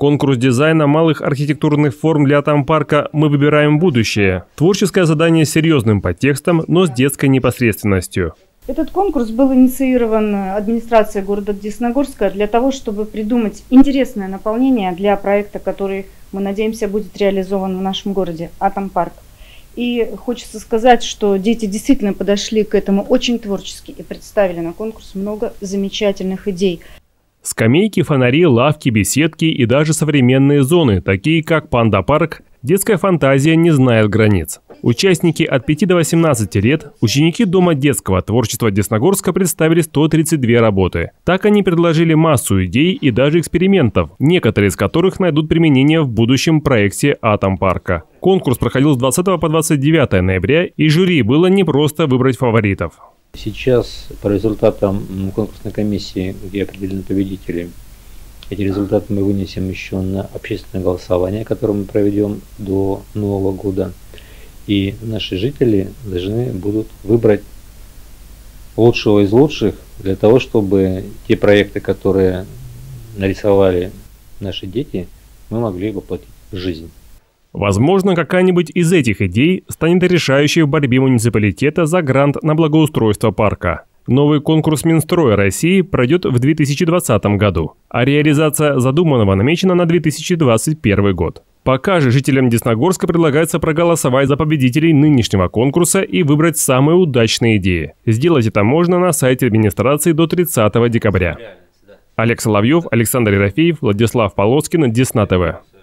Конкурс дизайна малых архитектурных форм для Атомпарка «Мы выбираем будущее». Творческое задание с серьезным подтекстом, но с детской непосредственностью. Этот конкурс был инициирован администрацией города Десногорска для того, чтобы придумать интересное наполнение для проекта, который, мы надеемся, будет реализован в нашем городе – Атомпарк. И хочется сказать, что дети действительно подошли к этому очень творчески и представили на конкурс много замечательных идей. Скамейки, фонари, лавки, беседки и даже современные зоны, такие как панда-парк, детская фантазия не знает границ. Участники от 5 до 18 лет, ученики Дома детского творчества Десногорска представили 132 работы. Так они предложили массу идей и даже экспериментов, некоторые из которых найдут применение в будущем проекте Атомпарка. Конкурс проходил с 20 по 29 ноября, и жюри было непросто выбрать фаворитов. Сейчас по результатам конкурсной комиссии, где определены победители, эти результаты мы вынесем еще на общественное голосование, которое мы проведем до Нового года. И наши жители должны будут выбрать лучшего из лучших для того, чтобы те проекты, которые нарисовали наши дети, мы могли воплотить в жизнь. Возможно, какая-нибудь из этих идей станет решающей в борьбе муниципалитета за грант на благоустройство парка. Новый конкурс Минстроя России пройдет в 2020 году, а реализация задуманного намечена на 2021 год. Пока же жителям Десногорска предлагается проголосовать за победителей нынешнего конкурса и выбрать самые удачные идеи. Сделать это можно на сайте администрации до 30 декабря. Олег Соловьев, Александр Ерофеев, Владислав Полоскин, Десна ТВ.